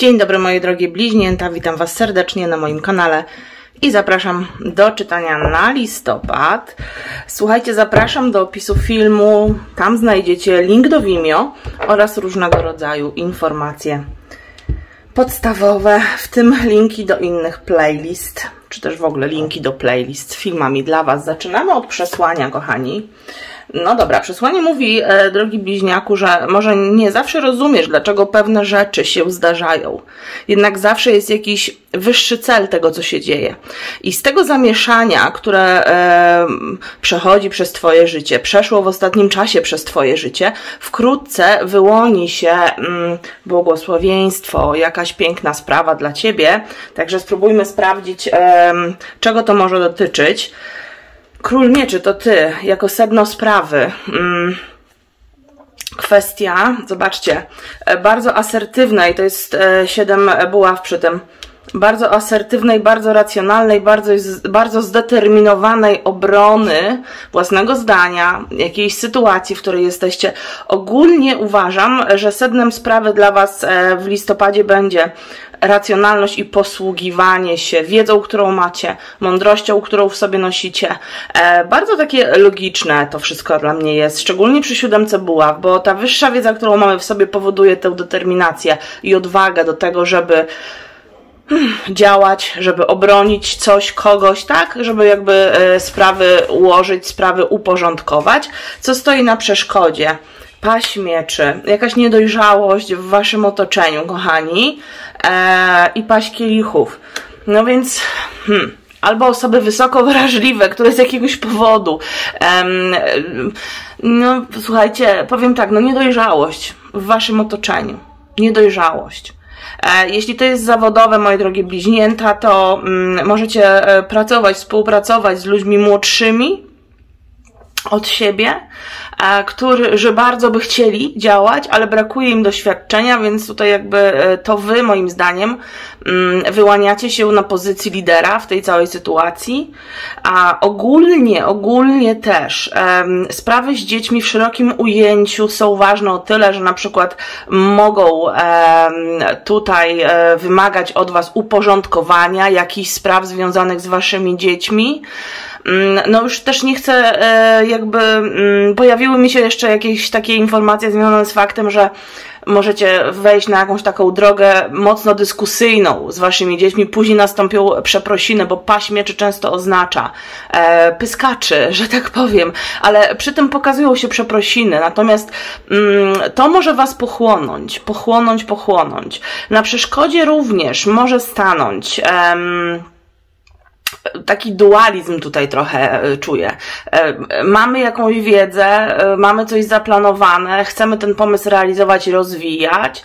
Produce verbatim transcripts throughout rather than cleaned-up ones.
Dzień dobry moje drogie bliźnięta, witam Was serdecznie na moim kanale i zapraszam do czytania na listopad. Słuchajcie, zapraszam do opisu filmu, tam znajdziecie link do Vimeo oraz różnego rodzaju informacje podstawowe, w tym linki do innych playlist, czy też w ogóle linki do playlist z filmami dla Was. Zaczynamy od przesłania, kochani. No dobra, przesłanie mówi, e, drogi bliźniaku, że może nie zawsze rozumiesz, dlaczego pewne rzeczy się zdarzają. Jednak zawsze jest jakiś wyższy cel tego, co się dzieje. I z tego zamieszania, które e, przechodzi przez Twoje życie, przeszło w ostatnim czasie przez Twoje życie, wkrótce wyłoni się mm, błogosławieństwo, jakaś piękna sprawa dla Ciebie. Także spróbujmy sprawdzić, e, czego to może dotyczyć. Król Mieczy to Ty, jako sedno sprawy. Hmm. Kwestia, zobaczcie, bardzo asertywna i to jest siedem buław przy tym. Bardzo asertywnej, bardzo racjonalnej, bardzo, bardzo zdeterminowanej obrony własnego zdania, jakiejś sytuacji, w której jesteście. Ogólnie uważam, że sednem sprawy dla Was w listopadzie będzie racjonalność i posługiwanie się wiedzą, którą macie, mądrością, którą w sobie nosicie. E, bardzo takie logiczne to wszystko dla mnie jest, szczególnie przy siódemce buław, bo ta wyższa wiedza, którą mamy w sobie, powoduje tę determinację i odwagę do tego, żeby hmm, działać, żeby obronić coś, kogoś, tak? Żeby jakby e, sprawy ułożyć, sprawy uporządkować. Co stoi na przeszkodzie? Paź mieczy, jakaś niedojrzałość w Waszym otoczeniu, kochani, eee, i paź kielichów. No więc, hmm, albo osoby wysoko wrażliwe, które z jakiegoś powodu, em, no słuchajcie, powiem tak, no niedojrzałość w Waszym otoczeniu, niedojrzałość. E, jeśli to jest zawodowe, moje drogie bliźnięta, to mm, możecie pracować, współpracować z ludźmi młodszymi od siebie, którzy bardzo by chcieli działać, ale brakuje im doświadczenia, więc tutaj jakby to Wy, moim zdaniem, wyłaniacie się na pozycji lidera w tej całej sytuacji. A ogólnie, ogólnie też um, sprawy z dziećmi w szerokim ujęciu są ważne o tyle, że na przykład mogą um, tutaj um, wymagać od Was uporządkowania jakichś spraw związanych z Waszymi dziećmi. No już też nie chcę, jakby pojawiły mi się jeszcze jakieś takie informacje związane z faktem, że możecie wejść na jakąś taką drogę mocno dyskusyjną z Waszymi dziećmi, później nastąpią przeprosiny, bo paź mieczy często oznacza e, pyskaczy, że tak powiem, ale przy tym pokazują się przeprosiny, natomiast mm, to może Was pochłonąć, pochłonąć, pochłonąć. Na przeszkodzie również może stanąć em, taki dualizm tutaj trochę czuję. Mamy jakąś wiedzę, mamy coś zaplanowane, chcemy ten pomysł realizować i rozwijać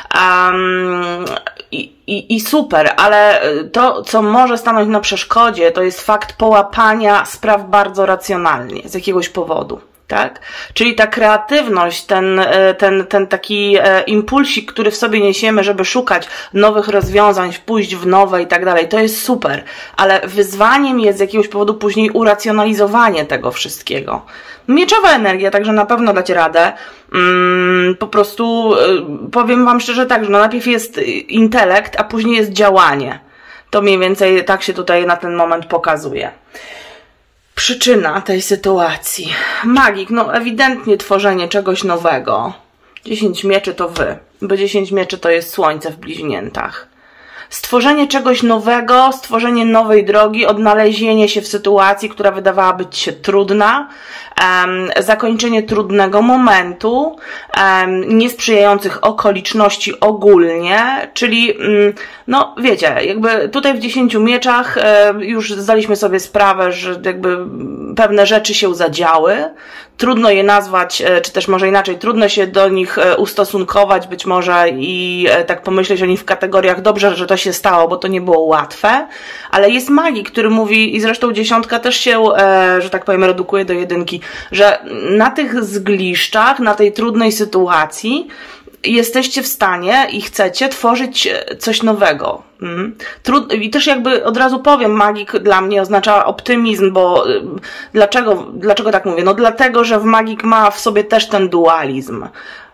um, i, i, i super, ale to, co może stanąć na przeszkodzie, to jest fakt połapania spraw bardzo racjonalnie, z jakiegoś powodu. Tak? Czyli ta kreatywność, ten, ten, ten taki impulsik, który w sobie niesiemy, żeby szukać nowych rozwiązań, pójść w nowe i tak dalej, to jest super, ale wyzwaniem jest z jakiegoś powodu później uracjonalizowanie tego wszystkiego. Mieczowa energia, także na pewno dacie radę. Hmm, po prostu powiem Wam szczerze tak, że no najpierw jest intelekt, a później jest działanie. To mniej więcej tak się tutaj na ten moment pokazuje. Przyczyna tej sytuacji. Magik, no ewidentnie tworzenie czegoś nowego. dziesięć mieczy to Wy, bo dziesięć mieczy to jest słońce w bliźniętach. Stworzenie czegoś nowego, stworzenie nowej drogi, odnalezienie się w sytuacji, która wydawałaby Ci się trudna, um, zakończenie trudnego momentu, um, niesprzyjających okoliczności ogólnie, czyli, um, no wiecie, jakby tutaj w dziesięciu mieczach um, już zdaliśmy sobie sprawę, że jakby pewne rzeczy się zadziały, trudno je nazwać, czy też może inaczej, trudno się do nich ustosunkować być może i tak pomyśleć o nich w kategoriach dobrze, że to się stało, bo to nie było łatwe, ale jest magik, który mówi, i zresztą dziesiątka też się, że tak powiem, redukuje do jedynki, że na tych zgliszczach, na tej trudnej sytuacji jesteście w stanie i chcecie tworzyć coś nowego. Mm. Trud I też jakby od razu powiem, magik dla mnie oznacza optymizm, bo dlaczego, dlaczego tak mówię? No dlatego, że w magik ma w sobie też ten dualizm.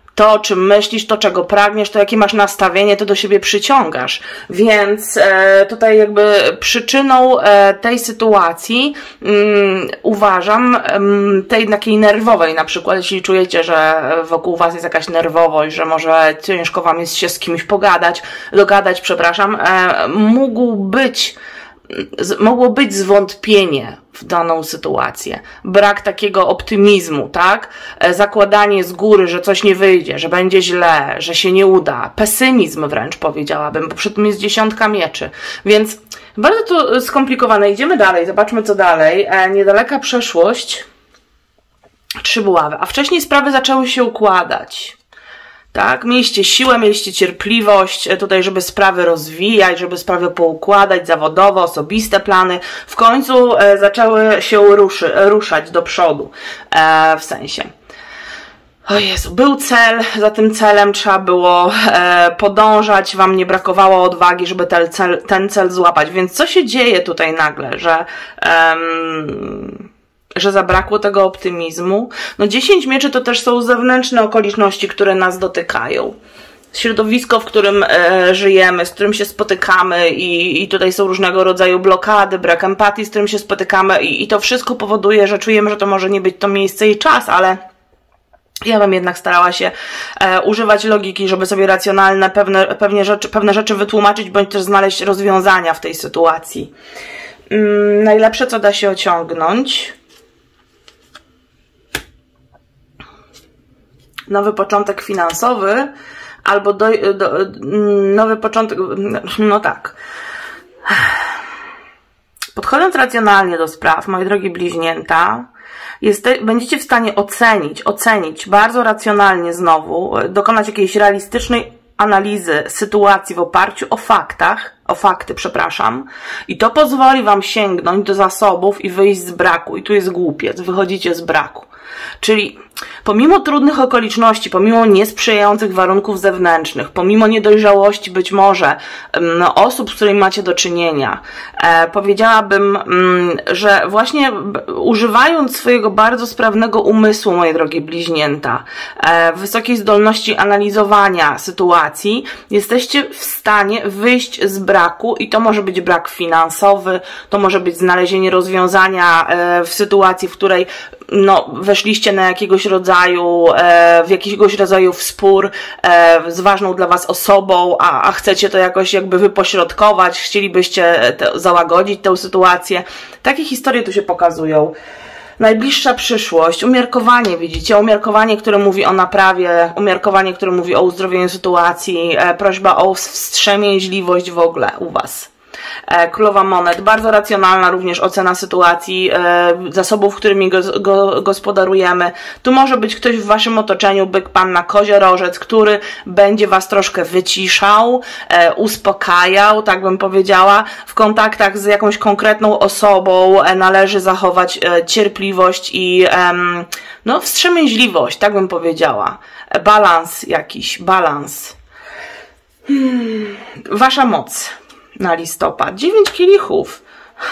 To, o czym myślisz, to, czego pragniesz, to jakie masz nastawienie, to do siebie przyciągasz. Więc e, tutaj jakby przyczyną e, tej sytuacji mm, uważam, mm, tej takiej nerwowej na przykład, jeśli czujecie, że wokół was jest jakaś nerwowość, że może ciężko wam jest się z kimś pogadać, dogadać, przepraszam, e, mógł być mogło być zwątpienie w daną sytuację, brak takiego optymizmu, tak? Zakładanie z góry, że coś nie wyjdzie, że będzie źle, że się nie uda, pesymizm wręcz powiedziałabym, bo przy tym jest dziesiątka mieczy, więc bardzo to skomplikowane. Idziemy dalej, zobaczmy co dalej. E, niedaleka przeszłość, trzy buławy, a wcześniej sprawy zaczęły się układać. Tak, mieliście siłę, mieliście cierpliwość tutaj, żeby sprawy rozwijać, żeby sprawy poukładać zawodowo, osobiste plany. W końcu e, zaczęły się ruszy, ruszać do przodu, e, w sensie. O Jezu, był cel, za tym celem trzeba było e, podążać, wam nie brakowało odwagi, żeby ten cel, ten cel złapać. Więc co się dzieje tutaj nagle, że... Em, że zabrakło tego optymizmu? No dziesięć mieczy to też są zewnętrzne okoliczności, które nas dotykają. Środowisko, w którym e, żyjemy, z którym się spotykamy i, i tutaj są różnego rodzaju blokady, brak empatii, z którym się spotykamy i, i to wszystko powoduje, że czujemy, że to może nie być to miejsce i czas, ale ja bym jednak starała się e, używać logiki, żeby sobie racjonalne pewne, pewne, rzeczy, pewne rzeczy wytłumaczyć, bądź też znaleźć rozwiązania w tej sytuacji. Mm, najlepsze, co da się ociągnąć. Nowy początek finansowy, albo do, do, nowy początek, no tak. Podchodząc racjonalnie do spraw, moje drogie bliźnięta, jeste, będziecie w stanie ocenić, ocenić bardzo racjonalnie znowu, dokonać jakiejś realistycznej analizy sytuacji w oparciu o faktach, o fakty, przepraszam, i to pozwoli wam sięgnąć do zasobów i wyjść z braku. I tu jest głupiec, wychodzicie z braku. Czyli pomimo trudnych okoliczności, pomimo niesprzyjających warunków zewnętrznych, pomimo niedojrzałości być może no, osób, z którymi macie do czynienia, e, powiedziałabym, m, że właśnie używając swojego bardzo sprawnego umysłu, moje drogie bliźnięta, e, wysokiej zdolności analizowania sytuacji, jesteście w stanie wyjść z braku i to może być brak finansowy, to może być znalezienie rozwiązania e, w sytuacji, w której no, weszliście na jakiegoś rodzaju, e, w jakiegoś rodzaju w spór e, z ważną dla was osobą, a, a chcecie to jakoś jakby wypośrodkować, chcielibyście te, załagodzić tę sytuację. Takie historie tu się pokazują. Najbliższa przyszłość, umiarkowanie, widzicie, umiarkowanie, które mówi o naprawie, umiarkowanie, które mówi o uzdrowieniu sytuacji, e, prośba o wstrzemięźliwość w ogóle u was. Królowa monet, bardzo racjonalna również ocena sytuacji, e, zasobów, którymi go, go, gospodarujemy. Tu może być ktoś w waszym otoczeniu, byk, panna, koziorożec, który będzie was troszkę wyciszał, e, uspokajał, tak bym powiedziała. W kontaktach z jakąś konkretną osobą e, należy zachować e, cierpliwość i e, no, wstrzemięźliwość, tak bym powiedziała. E, balans jakiś, balans. Hmm. Wasza moc na listopad. dziewięć kielichów.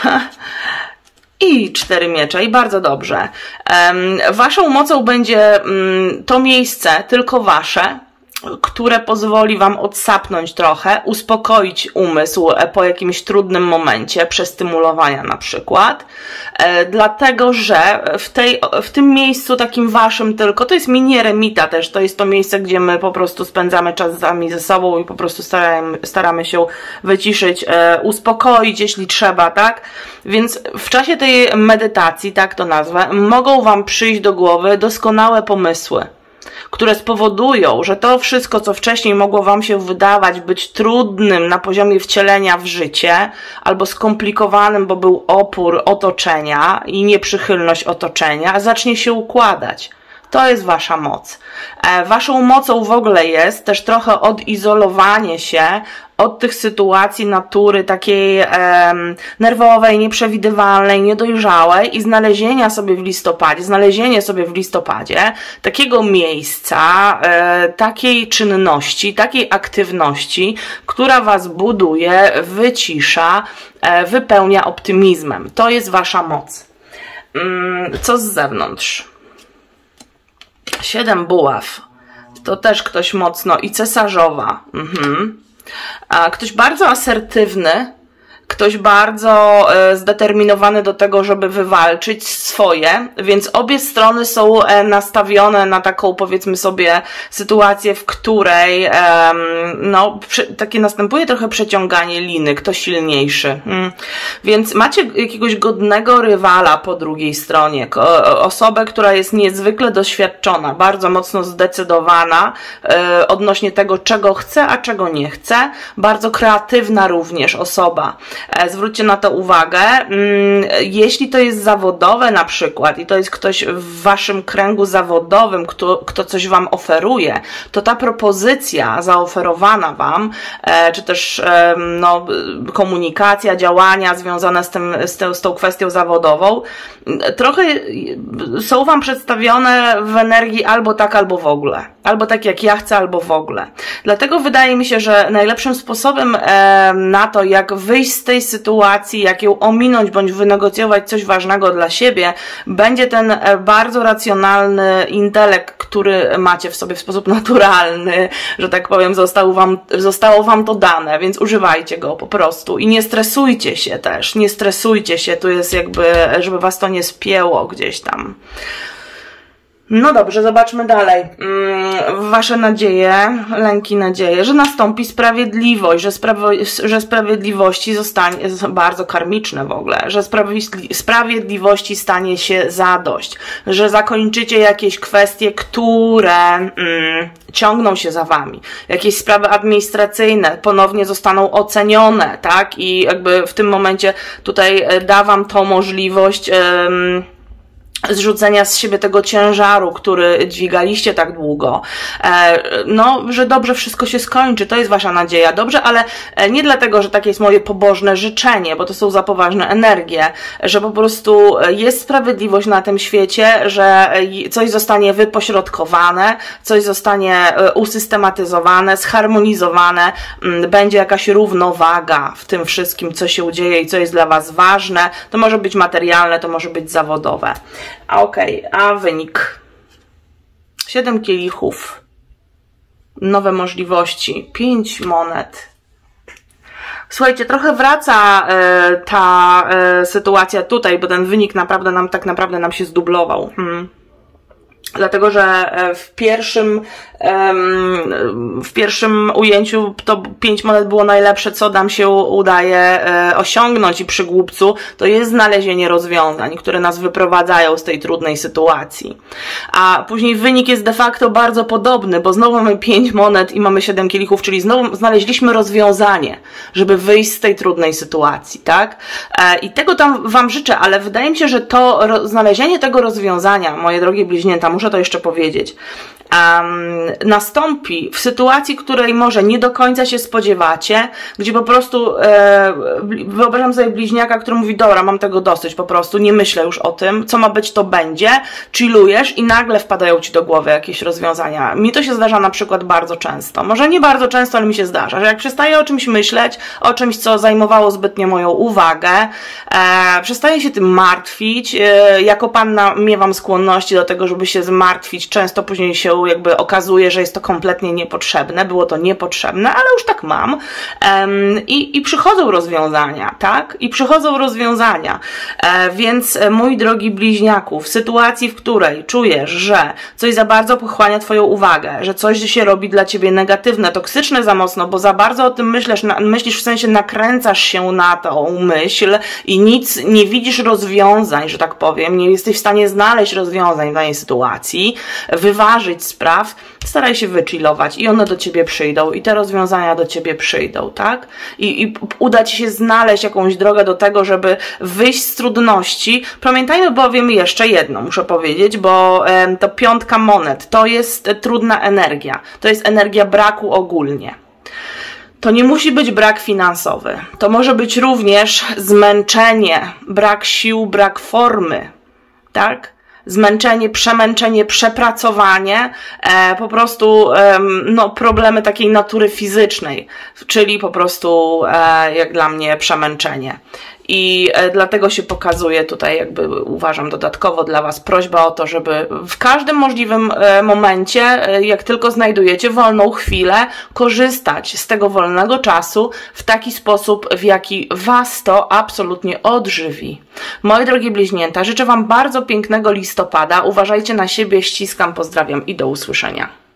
I cztery miecze. I bardzo dobrze. Um, waszą mocą będzie um, to miejsce, tylko wasze, które pozwoli wam odsapnąć trochę, uspokoić umysł po jakimś trudnym momencie, przestymulowania na przykład, e, dlatego, że w, tej, w tym miejscu takim waszym tylko, to jest mini eremita też, to jest to miejsce, gdzie my po prostu spędzamy czas sami ze sobą i po prostu staramy, staramy się wyciszyć, e, uspokoić, jeśli trzeba, tak? Więc w czasie tej medytacji, tak to nazwę, mogą wam przyjść do głowy doskonałe pomysły, które spowodują, że to wszystko, co wcześniej mogło wam się wydawać być trudnym na poziomie wcielenia w życie, albo skomplikowanym, bo był opór otoczenia i nieprzychylność otoczenia, zacznie się układać. To jest wasza moc. E, waszą mocą w ogóle jest też trochę odizolowanie się od tych sytuacji natury takiej e, nerwowej, nieprzewidywalnej, niedojrzałej i znalezienia sobie w listopadzie, znalezienie sobie w listopadzie takiego miejsca, e, takiej czynności, takiej aktywności, która was buduje, wycisza, e, wypełnia optymizmem. To jest wasza moc. Mm, co z zewnątrz? Siedem buław. to też ktoś mocno i cesarzowa. Mhm. A ktoś bardzo asertywny, ktoś bardzo e, zdeterminowany do tego, żeby wywalczyć swoje, więc obie strony są e, nastawione na taką, powiedzmy sobie, sytuację, w której e, no, przy, takie następuje trochę przeciąganie liny, kto silniejszy. Hmm. Więc macie jakiegoś godnego rywala po drugiej stronie, o, osobę, która jest niezwykle doświadczona, bardzo mocno zdecydowana e, odnośnie tego, czego chce, a czego nie chce, bardzo kreatywna również osoba. Zwróćcie na to uwagę. Jeśli to jest zawodowe na przykład i to jest ktoś w waszym kręgu zawodowym, kto, kto coś wam oferuje, to ta propozycja zaoferowana wam, czy też no, komunikacja, działania związane z, tym, z, tą, z tą kwestią zawodową, trochę są wam przedstawione w energii albo tak, albo w ogóle. Albo tak jak ja chcę, albo w ogóle. Dlatego wydaje mi się, że najlepszym sposobem na to, jak wyjść z tej sytuacji, jak ją ominąć, bądź wynegocjować coś ważnego dla siebie, będzie ten bardzo racjonalny intelekt, który macie w sobie w sposób naturalny, że tak powiem, zostało wam, zostało wam to dane, więc używajcie go po prostu i nie stresujcie się też, nie stresujcie się, tu jest jakby, żeby was to nie spięło gdzieś tam. No dobrze, zobaczmy dalej. Wasze nadzieje, lęki, nadzieje, że nastąpi sprawiedliwość, że, sprawo że sprawiedliwości zostanie, bardzo karmiczne w ogóle, że sprawiedliwości stanie się zadość, że zakończycie jakieś kwestie, które mm, ciągną się za wami. Jakieś sprawy administracyjne ponownie zostaną ocenione, tak? I jakby w tym momencie tutaj da wam to możliwość ym, zrzucenia z siebie tego ciężaru, który dźwigaliście tak długo. No, że dobrze wszystko się skończy, to jest wasza nadzieja. Dobrze, ale nie dlatego, że takie jest moje pobożne życzenie, bo to są za poważne energie, że po prostu jest sprawiedliwość na tym świecie, że coś zostanie wypośrodkowane, coś zostanie usystematyzowane, zharmonizowane, będzie jakaś równowaga w tym wszystkim, co się dzieje i co jest dla was ważne. To może być materialne, to może być zawodowe. A okej, okay, a wynik. Siedem kielichów. Nowe możliwości. Pięć monet. Słuchajcie, trochę wraca e, ta e, sytuacja tutaj, bo ten wynik naprawdę nam, tak naprawdę nam się zdublował. Hmm. Dlatego, że w pierwszym, w pierwszym ujęciu to pięć monet było najlepsze, co nam się udaje osiągnąć i przy głupcu to jest znalezienie rozwiązań, które nas wyprowadzają z tej trudnej sytuacji. A później wynik jest de facto bardzo podobny, bo znowu mamy pięć monet i mamy siedem kielichów, czyli znowu znaleźliśmy rozwiązanie, żeby wyjść z tej trudnej sytuacji, tak? I tego tam wam życzę, ale wydaje mi się, że to znalezienie tego rozwiązania, moje drogie bliźnięta, muszę to jeszcze powiedzieć, um, nastąpi w sytuacji, której może nie do końca się spodziewacie, gdzie po prostu e, wyobrażam sobie bliźniaka, który mówi, dobra, mam tego dosyć, po prostu nie myślę już o tym, co ma być, to będzie, chillujesz i nagle wpadają ci do głowy jakieś rozwiązania. Mi to się zdarza na przykład bardzo często, może nie bardzo często, ale mi się zdarza, że jak przestaję o czymś myśleć, o czymś, co zajmowało zbytnio moją uwagę, e, przestaję się tym martwić, e, jako panna miewam skłonności do tego, żeby się zmartwić, często później się jakby okazuje, że jest to kompletnie niepotrzebne, było to niepotrzebne, ale już tak mam. Um, i, I przychodzą rozwiązania, tak? I przychodzą rozwiązania. E, więc mój drogi bliźniaku, w sytuacji, w której czujesz, że coś za bardzo pochłania twoją uwagę, że coś się robi dla ciebie negatywne, toksyczne za mocno, bo za bardzo o tym myślisz, na, myślisz w sensie nakręcasz się na tą myśl i nic, nie widzisz rozwiązań, że tak powiem, nie jesteś w stanie znaleźć rozwiązań w danej sytuacji, wyważyć spraw, staraj się wychillować i one do ciebie przyjdą i te rozwiązania do ciebie przyjdą, tak? I, i uda ci się znaleźć jakąś drogę do tego, żeby wyjść z trudności. Pamiętajmy bowiem jeszcze jedno, muszę powiedzieć, bo e, to piątka monet, to jest trudna energia, to jest energia braku ogólnie. To nie musi być brak finansowy, to może być również zmęczenie, brak sił, brak formy, tak? Zmęczenie, przemęczenie, przepracowanie, e, po prostu e, no, problemy takiej natury fizycznej, czyli po prostu e, jak dla mnie przemęczenie. i dlatego się pokazuje tutaj, jakby uważam dodatkowo dla Was prośba o to, żeby w każdym możliwym momencie, jak tylko znajdujecie wolną chwilę, korzystać z tego wolnego czasu w taki sposób, w jaki Was to absolutnie odżywi. Moje drogie bliźnięta, życzę Wam bardzo pięknego listopada. Uważajcie na siebie, ściskam, pozdrawiam i do usłyszenia.